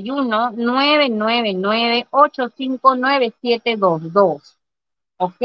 51-999-859722. ¿Ok?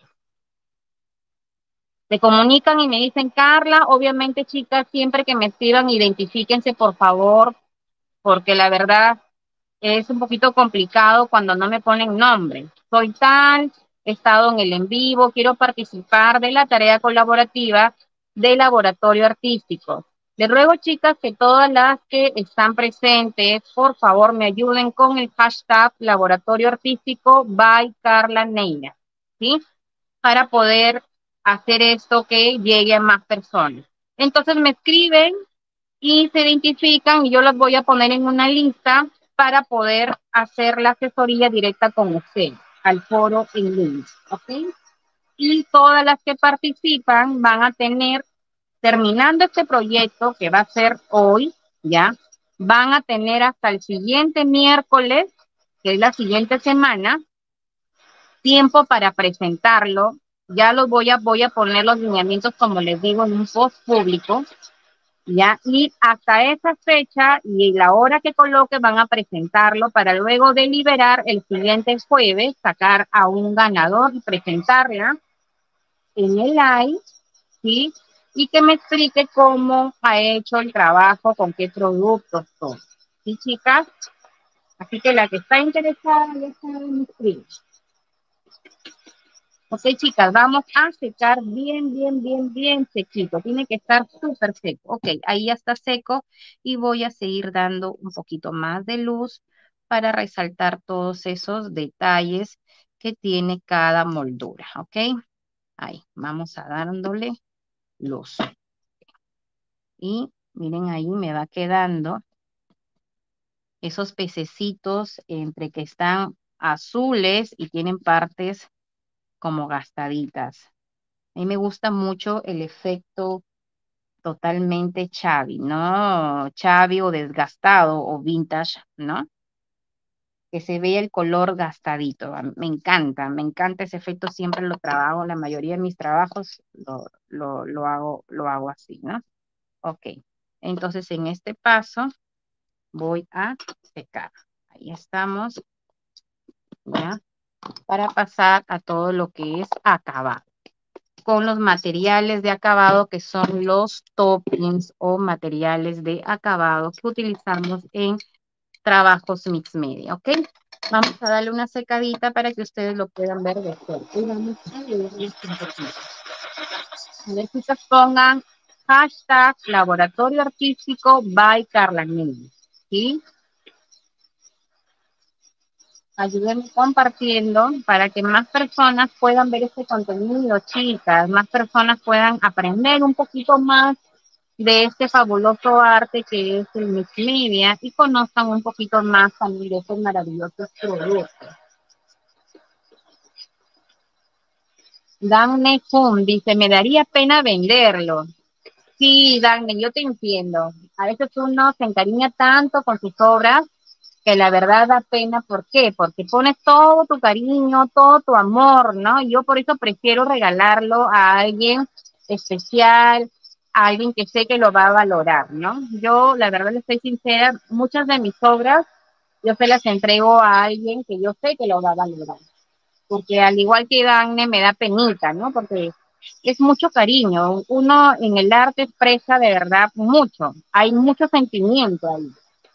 Se comunican y me dicen, Carla, obviamente, chicas, siempre que me escriban, identifíquense, por favor, porque la verdad es un poquito complicado cuando no me ponen nombre. Soy tal, he estado en el en vivo, quiero participar de la tarea colaborativa de laboratorio artístico. Les ruego, chicas, que todas las que están presentes, por favor, me ayuden con el hashtag laboratorio artístico by Carla Neira, ¿sí? Para poder hacer esto que llegue a más personas. Entonces me escriben y se identifican y yo los voy a poner en una lista para poder hacer la asesoría directa con usted al foro en línea, ¿ok? Y todas las que participan van a tener, terminando este proyecto que va a ser hoy, ¿ya? Van a tener hasta el siguiente miércoles, que es la siguiente semana, tiempo para presentarlo. Ya los voy a poner los lineamientos, como les digo, en un post público, ¿ya? Y hasta esa fecha y la hora que coloque van a presentarlo para luego deliberar el siguiente jueves, sacar a un ganador y presentarla en el live, ¿sí? Y que me explique cómo ha hecho el trabajo, con qué productos, todo. ¿Sí, chicas? Así que la que está interesada ya sabe, me escribe. Ok, chicas, vamos a secar bien, bien, bien, bien sequito. Tiene que estar súper seco. Ok, ahí ya está seco y voy a seguir dando un poquito más de luz para resaltar todos esos detalles que tiene cada moldura. Ok, ahí, vamos a dándole luz. Y miren, ahí me va quedando esos pececitos entre que están azules y tienen partes como gastaditas. A mí me gusta mucho el efecto totalmente Chavi, ¿no? Chavi o desgastado o vintage, ¿no? Que se vea el color gastadito. Me encanta ese efecto, siempre lo trabajo, la mayoría de mis trabajos lo hago así, ¿no? Ok, entonces en este paso voy a secar. Ahí estamos, ¿ya? Para pasar a todo lo que es acabado, con los materiales de acabado que son los toppings o materiales de acabado que utilizamos en trabajos mix media, ¿ok? Vamos a darle una secadita para que ustedes lo puedan ver de cerca. Y vamos a leerles un poquito. A ver, chicas, pongan hashtag laboratorio artístico by Carla Nini, ¿sí? Ayúdenme compartiendo para que más personas puedan ver este contenido, chicas, más personas puedan aprender un poquito más de este fabuloso arte que es el mix media y conozcan un poquito más también de estos maravillosos productos. Dagne Kun dice, me daría pena venderlo. Sí, Dagne, yo te entiendo. A veces uno se encariña tanto con sus obras que la verdad da pena. ¿Por qué? Porque pones todo tu cariño, todo tu amor, ¿no? Yo por eso prefiero regalarlo a alguien especial, a alguien que sé que lo va a valorar, ¿no? Yo, la verdad, les soy sincera, muchas de mis obras yo se las entrego a alguien que yo sé que lo va a valorar. Porque al igual que Dagne me da penita, ¿no? Porque es mucho cariño. Uno en el arte expresa de verdad mucho. Hay mucho sentimiento ahí.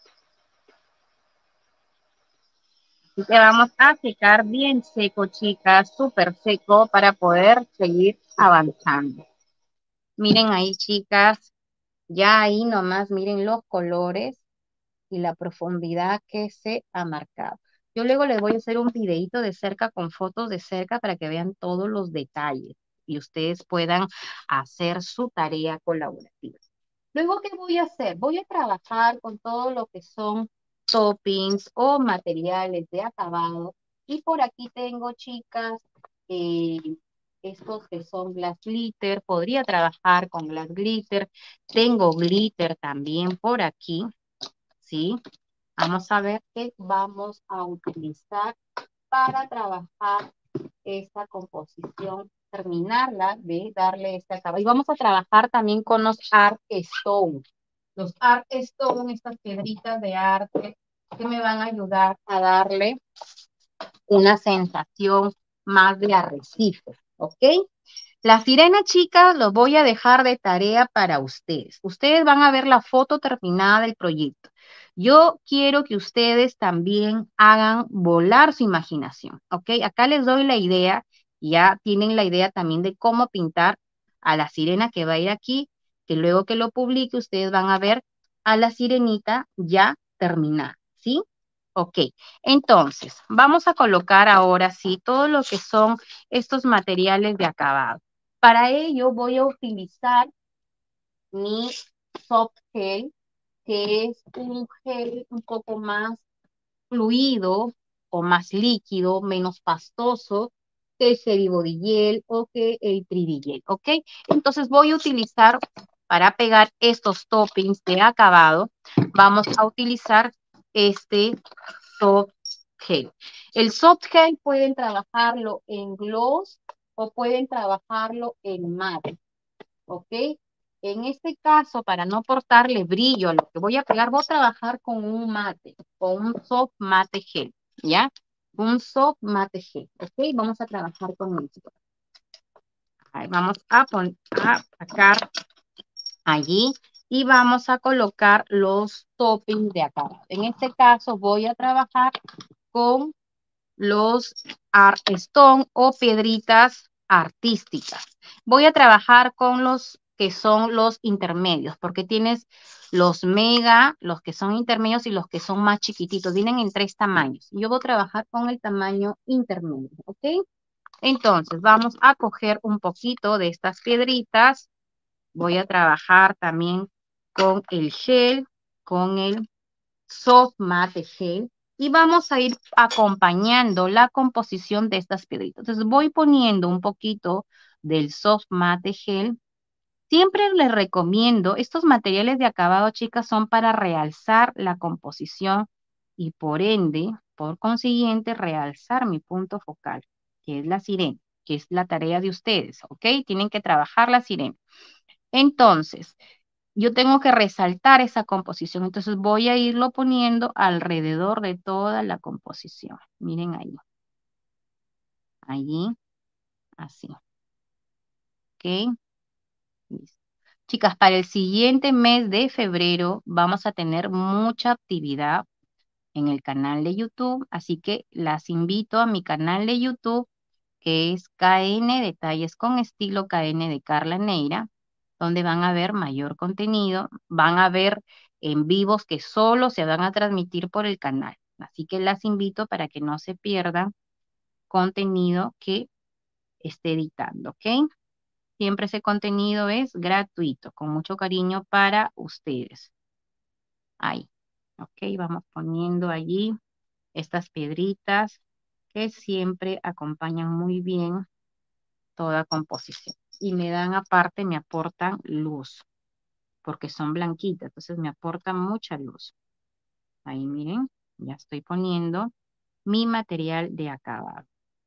Así que vamos a secar bien seco, chicas, súper seco para poder seguir avanzando. Miren ahí, chicas, ya ahí nomás miren los colores y la profundidad que se ha marcado. Yo luego les voy a hacer un videito de cerca con fotos de cerca para que vean todos los detalles y ustedes puedan hacer su tarea colaborativa. Luego, ¿qué voy a hacer? Voy a trabajar con todo lo que son toppings o materiales de acabado. Y por aquí tengo, chicas, eh, estos que son glass glitter. Podría trabajar con glass glitter. Tengo glitter también por aquí, ¿sí? Vamos a ver qué vamos a utilizar para trabajar esta composición, terminarla de darle este acabado. Y vamos a trabajar también con los Art Stone. Los Art Stone, estas piedritas de arte que me van a ayudar a darle una sensación más de arrecife, ¿ok? La sirena, chicas, los voy a dejar de tarea para ustedes. Ustedes van a ver la foto terminada del proyecto. Yo quiero que ustedes también hagan volar su imaginación, ¿ok? Acá les doy la idea Ya tienen la idea también de cómo pintar a la sirena que va a ir aquí, que luego que lo publique ustedes van a ver a la sirenita ya terminar, ¿sí? Ok, entonces vamos a colocar ahora sí todo lo que son estos materiales de acabado. Para ello voy a utilizar mi soft gel, que es un gel un poco más fluido o más líquido, menos pastoso que el Ceribody Gel o que el 3D Gel, ¿ok? Entonces voy a utilizar, para pegar estos toppings de acabado, vamos a utilizar este soft gel. El soft gel pueden trabajarlo en gloss o pueden trabajarlo en matte, ¿ok? En este caso, para no portarle brillo a lo que voy a pegar, voy a trabajar con un mate, con un soft mate gel, ¿ya? Un soft mate gel, ¿ok? Vamos a trabajar con esto. Ahí vamos a sacar allí y vamos a colocar los toppings de acá. En este caso voy a trabajar con los Art Stone o piedritas artísticas. Voy a trabajar con los que son los intermedios, porque tienes los mega, los que son intermedios y los que son más chiquititos. Vienen en 3 tamaños. Yo voy a trabajar con el tamaño intermedio, ¿ok? Entonces, vamos a coger un poquito de estas piedritas. Voy a trabajar también con el gel, con el soft matte gel y vamos a ir acompañando la composición de estas piedritas. Entonces voy poniendo un poquito del soft matte gel. Siempre les recomiendo, estos materiales de acabado, chicas, son para realzar la composición y por ende, por consiguiente, realzar mi punto focal, que es la sirena, que es la tarea de ustedes, ¿ok? Tienen que trabajar la sirena. Entonces, yo tengo que resaltar esa composición. Entonces voy a irlo poniendo alrededor de toda la composición. Miren ahí. Allí, así. ¿Ok? Listo. Chicas, para el siguiente mes de febrero vamos a tener mucha actividad en el canal de YouTube. Así que las invito a mi canal de YouTube, que es KN Detalles con Estilo, KN de Carla Neira, donde van a ver mayor contenido, van a ver en vivos que solo se van a transmitir por el canal. Así que las invito para que no se pierdan contenido que esté editando, ¿ok? Siempre ese contenido es gratuito, con mucho cariño para ustedes. Ahí, ¿ok? Vamos poniendo allí estas piedritas que siempre acompañan muy bien toda composición. Y me dan aparte, me aportan luz, porque son blanquitas, entonces me aportan mucha luz. Ahí miren, ya estoy poniendo mi material de acabado.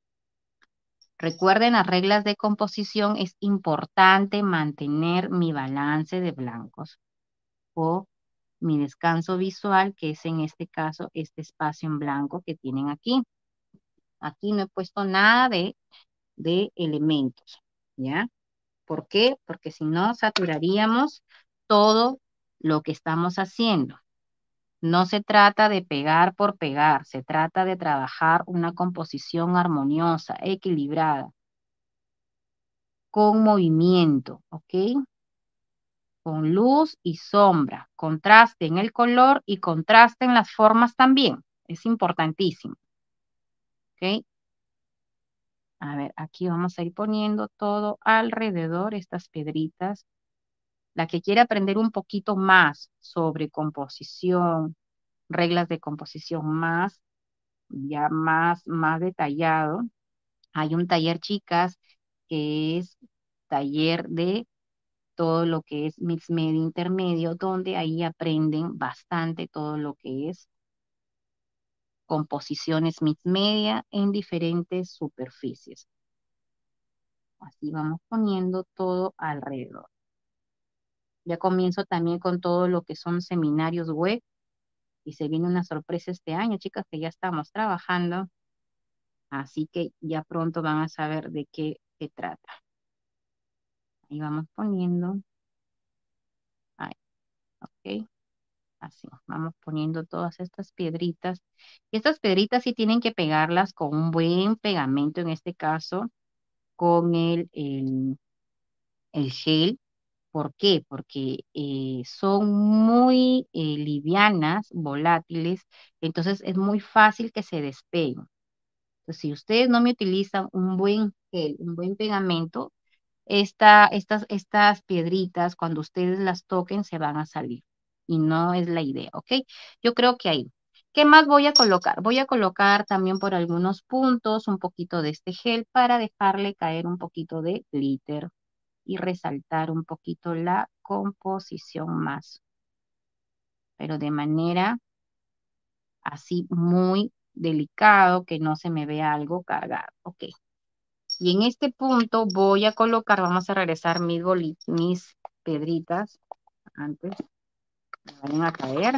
Recuerden las reglas de composición, es importante mantener mi balance de blancos o mi descanso visual, que es en este caso este espacio en blanco que tienen aquí. Aquí no he puesto nada de elementos, ¿ya? ¿Por qué? Porque si no, saturaríamos todo lo que estamos haciendo. No se trata de pegar por pegar, se trata de trabajar una composición armoniosa, equilibrada, con movimiento, ¿ok? Con luz y sombra, contraste en el color y contraste en las formas también. Es importantísimo, ¿ok? A ver, aquí vamos a ir poniendo todo alrededor, estas piedritas. La que quiere aprender un poquito más sobre composición, reglas de composición más, ya más detallado. Hay un taller, chicas, que es taller de todo lo que es mix media intermedio, donde ahí aprenden bastante todo lo que es composiciones mix media en diferentes superficies. Así vamos poniendo todo alrededor. Ya comienzo también con todo lo que son seminarios web y se viene una sorpresa este año, chicas, que ya estamos trabajando. Así que ya pronto van a saber de qué se trata. Ahí vamos poniendo. Ahí, ok. Así, vamos poniendo todas estas piedritas. Y estas piedritas sí tienen que pegarlas con un buen pegamento en este caso. con el gel. ¿Por qué? Porque son muy livianas, volátiles, entonces es muy fácil que se despeguen. Entonces, si ustedes no me utilizan un buen gel, un buen pegamento, estas piedritas, cuando ustedes las toquen, se van a salir. Y no es la idea, ¿ok? Yo creo que ahí. ¿Qué más voy a colocar? Voy a colocar también por algunos puntos un poquito de este gel para dejarle caer un poquito de glitter y resaltar un poquito la composición más, pero de manera así muy delicado, que no se me vea algo cargado. Ok. Y en este punto voy a colocar, vamos a regresar mis piedritas antes que vayan a caer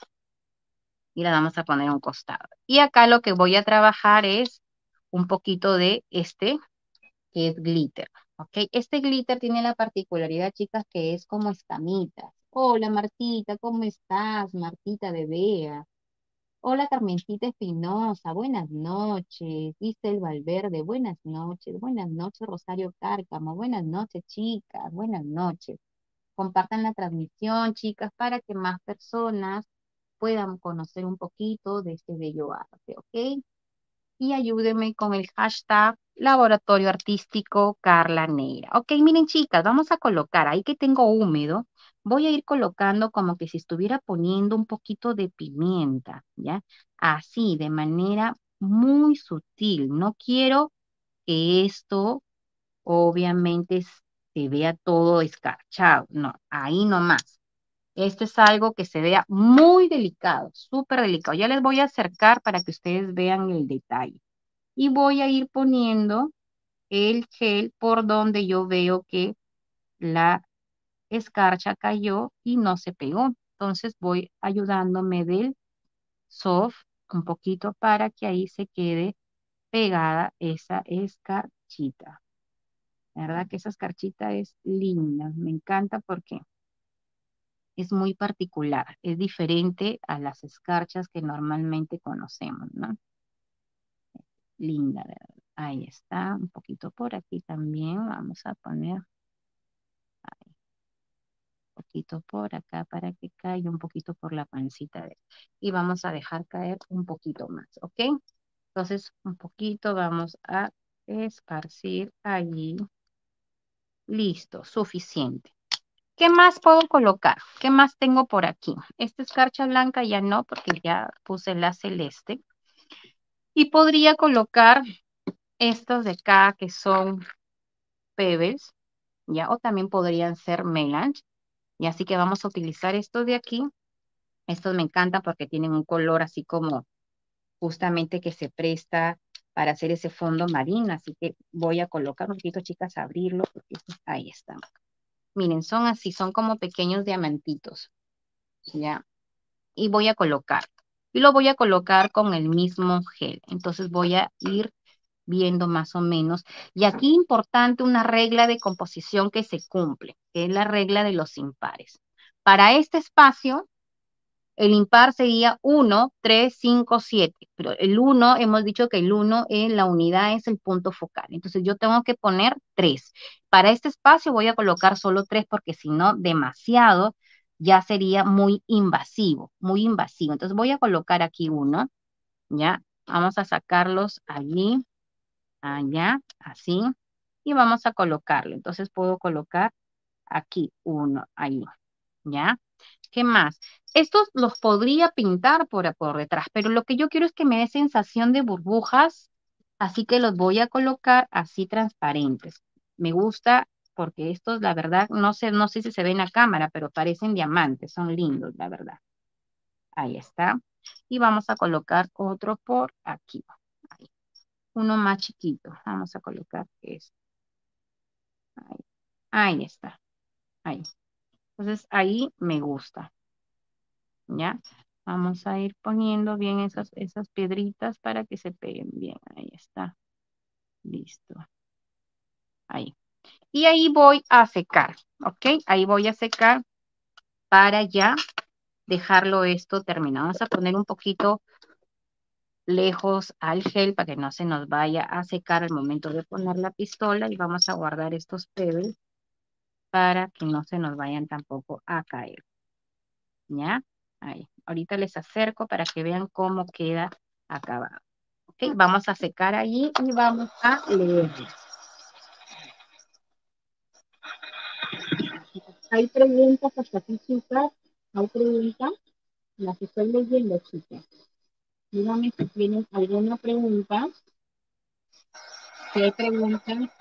y las vamos a poner a un costado. Y acá lo que voy a trabajar es un poquito de que es glitter. ¿Ok? Este glitter tiene la particularidad, chicas, que es como escamitas. Hola, Martita, ¿cómo estás? Martita de Bea. Hola, Carmencita Espinosa, buenas noches. Giselle Valverde, buenas noches. Buenas noches, Rosario Cárcamo. Buenas noches, chicas. Buenas noches. Compartan la transmisión, chicas, para que más personas puedan conocer un poquito de este bello arte, ¿ok? Y ayúdenme con el hashtag Laboratorio Artístico Carla Neira. Ok, miren, chicas, vamos a colocar, ahí que tengo húmedo, voy a ir colocando como que si estuviera poniendo un poquito de pimienta, ¿ya? Así, de manera muy sutil. No quiero que esto obviamente se vea todo escarchado, no, ahí nomás. Esto es algo que se vea muy delicado, súper delicado. Ya les voy a acercar para que ustedes vean el detalle. Y voy a ir poniendo el gel por donde yo veo que la escarcha cayó y no se pegó. Entonces voy ayudándome del soft un poquito para que ahí se quede pegada esa escarchita. La verdad que esa escarchita es linda, me encanta porque es muy particular, es diferente a las escarchas que normalmente conocemos, ¿no? Linda, ¿verdad? Ahí está, un poquito por aquí también. Vamos a poner un poquito por acá para que caiga un poquito por la pancita y vamos a dejar caer un poquito más, ¿ok? Entonces, un poquito vamos a esparcir allí. Listo, suficiente. ¿Qué más puedo colocar? ¿Qué más tengo por aquí? Esta escarcha blanca ya no, porque ya puse la celeste. Y podría colocar estos de acá que son pebbles, ¿ya? O también podrían ser melange. Y así que vamos a utilizar estos de aquí. Estos me encantan porque tienen un color así como justamente que se presta para hacer ese fondo marino. Así que voy a colocar un poquito, chicas, a abrirlo. Porque ahí están. Miren, son así, son como pequeños diamantitos. ¿Ya? Y voy a colocar. Y lo voy a colocar con el mismo gel. Entonces voy a ir viendo más o menos. Y aquí importante una regla de composición que se cumple, que es la regla de los impares. Para este espacio, el impar sería 1, 3, 5, 7. Pero el 1, hemos dicho que el 1 en la unidad es el punto focal. Entonces yo tengo que poner 3. Para este espacio voy a colocar solo 3 porque si no, demasiado ya sería muy invasivo, muy invasivo. Entonces voy a colocar aquí 1, ¿ya? Vamos a sacarlos allí, allá, así. Y vamos a colocarlo. Entonces puedo colocar aquí 1, ahí, ¿ya? ¿Qué más? Estos los podría pintar por detrás, pero lo que yo quiero es que me dé sensación de burbujas, así que los voy a colocar así transparentes. Me gusta porque estos, la verdad, no sé si se ven a cámara, pero parecen diamantes, son lindos, la verdad. Ahí está. Y vamos a colocar otro por aquí. Ahí. Uno más chiquito. Vamos a colocar este. Ahí, ahí está. Ahí. Entonces ahí me gusta. ¿Ya? Vamos a ir poniendo bien esas piedritas para que se peguen bien. Ahí está. Listo. Ahí. Y ahí voy a secar, ¿ok? Ahí voy a secar para ya dejarlo esto terminado. Vamos a poner un poquito lejos al gel para que no se nos vaya a secar al momento de poner la pistola y vamos a guardar estos pebbles para que no se nos vayan tampoco a caer. ¿Ya? Ahí. Ahorita les acerco para que vean cómo queda acabado. ¿Ok? Vamos a secar allí y vamos a leer. Hay preguntas hasta aquí, chicas. Hay preguntas. Las estoy leyendo, chicas. Díganme si tienen alguna pregunta. Si hay preguntas.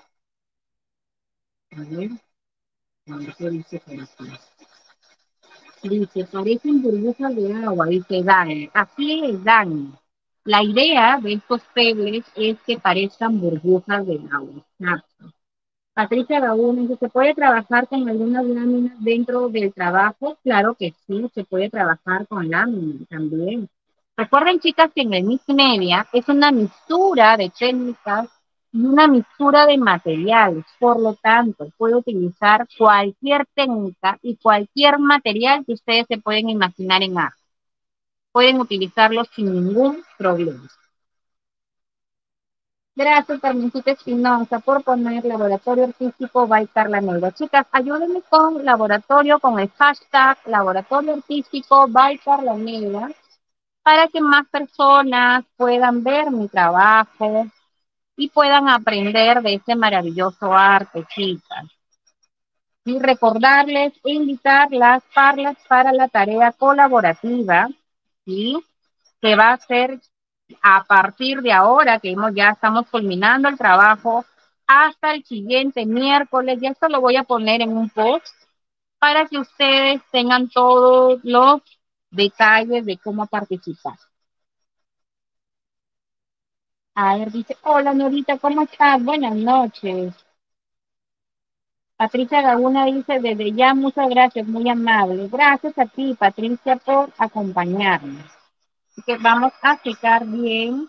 A ver qué dice por aquí. Dice, parecen burbujas de agua, dice Dani. Así es, Dani. La idea de estos pebbles es que parezcan burbujas de agua. Exacto. Patricia Gaúna dice, ¿se puede trabajar con algunas láminas dentro del trabajo? Claro que sí, se puede trabajar con láminas también. Recuerden, chicas, que en el Mix Media es una mixtura de técnicas y una mixtura de materiales. Por lo tanto, puede utilizar cualquier técnica y cualquier material que ustedes se pueden imaginar en arte. Pueden utilizarlo sin ningún problema. Gracias, Carmencita Espinosa, por poner Laboratorio Artístico by Carla Negra. Chicas, ayúdenme con laboratorio, con el hashtag Laboratorio Artístico by Carla Negra, para que más personas puedan ver mi trabajo y puedan aprender de este maravilloso arte, chicas. Y recordarles e invitarlas para la tarea colaborativa, ¿sí? Que va a ser a partir de ahora, que ya estamos culminando el trabajo, hasta el siguiente miércoles. Ya esto lo voy a poner en un post para que ustedes tengan todos los detalles de cómo participar. A ver, dice, hola Norita, ¿cómo estás? Buenas noches. Patricia Laguna dice, desde ya, muchas gracias, muy amable. Gracias a ti, Patricia, por acompañarnos. Así que vamos a secar bien,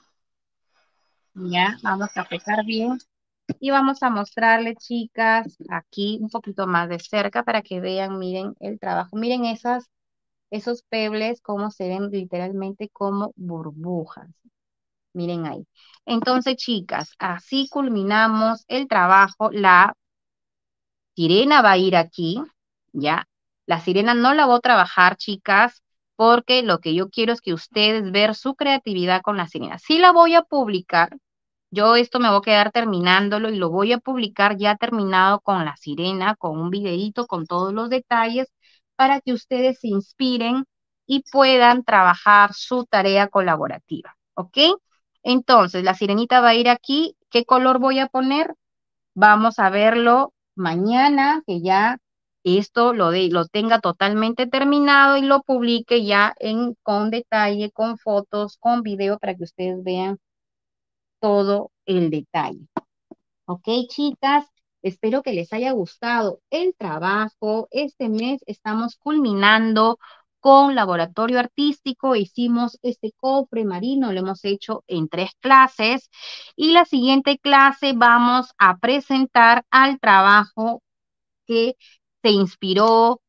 ya, vamos a secar bien. Y vamos a mostrarles, chicas, aquí un poquito más de cerca para que vean, miren el trabajo. Miren esos pebbles, cómo se ven literalmente como burbujas. Miren ahí. Entonces, chicas, así culminamos el trabajo. La sirena va a ir aquí, ¿ya? La sirena no la voy a trabajar, chicas, porque lo que yo quiero es que ustedes vean su creatividad con la sirena. Sí la voy a publicar. Yo esto me voy a quedar terminándolo y lo voy a publicar ya terminado con la sirena, con un videíto, con todos los detalles, para que ustedes se inspiren y puedan trabajar su tarea colaborativa, ¿ok? Entonces, la sirenita va a ir aquí. ¿Qué color voy a poner? Vamos a verlo mañana, que ya esto lo tenga totalmente terminado y lo publique ya con detalle, con fotos, con video, para que ustedes vean todo el detalle. Ok, chicas, espero que les haya gustado el trabajo. Este mes estamos culminando con laboratorio artístico. Hicimos este cofre marino, lo hemos hecho en 3 clases. Y la siguiente clase vamos a presentar al trabajo que se inspiró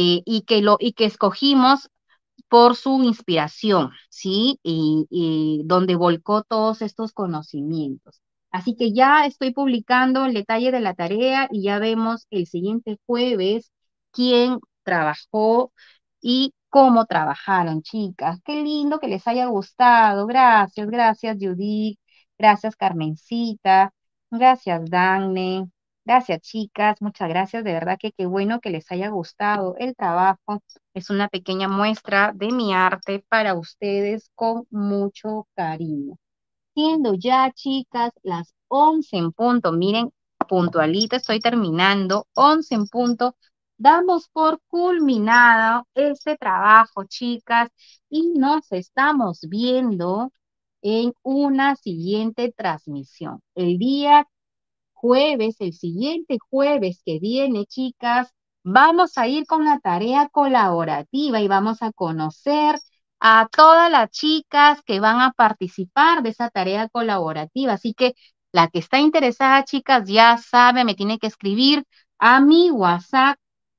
y que escogimos por su inspiración, ¿sí? Y donde volcó todos estos conocimientos. Así que ya estoy publicando el detalle de la tarea y ya vemos el siguiente jueves quién trabajó y cómo trabajaron, chicas. Qué lindo que les haya gustado. Gracias, gracias, Judith. Gracias, Carmencita. Gracias, Dagne. Gracias, chicas. Muchas gracias. De verdad que qué bueno que les haya gustado el trabajo. Es una pequeña muestra de mi arte para ustedes con mucho cariño. Siendo ya, chicas, las 11 en punto, miren, puntualita estoy terminando, 11 en punto, damos por culminado este trabajo, chicas, y nos estamos viendo en una siguiente transmisión. El día jueves, el siguiente jueves que viene, chicas, vamos a ir con la tarea colaborativa y vamos a conocer a todas las chicas que van a participar de esa tarea colaborativa. Así que la que está interesada, chicas, ya sabe, me tiene que escribir a mi WhatsApp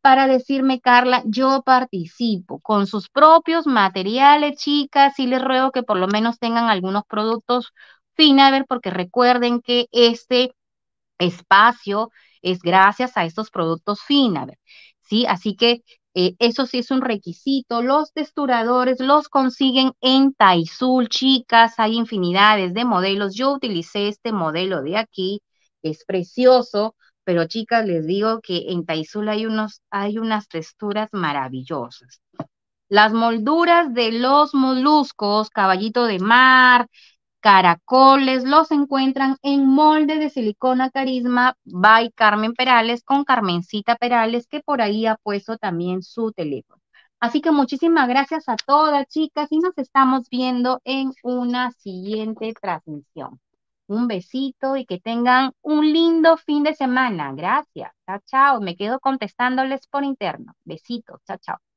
para decirme, Carla, yo participo con sus propios materiales, chicas, y les ruego que por lo menos tengan algunos productos Finaver, porque recuerden que este espacio es gracias a estos productos Finaver, ¿sí? Así que eso sí es un requisito. Los texturadores los consiguen en Taisul, chicas, hay infinidades de modelos. Yo utilicé este modelo de aquí, es precioso, pero chicas, les digo que en Taisul hay unas texturas maravillosas. Las molduras de los moluscos, caballito de mar, caracoles, los encuentran en molde de silicona Carisma by Carmen Perales con Carmencita Perales, que por ahí ha puesto también su teléfono. Así que muchísimas gracias a todas, chicas, y nos estamos viendo en una siguiente transmisión. Un besito y que tengan un lindo fin de semana. Gracias. Chao, chao. Me quedo contestándoles por interno. Besitos. Chao, chao.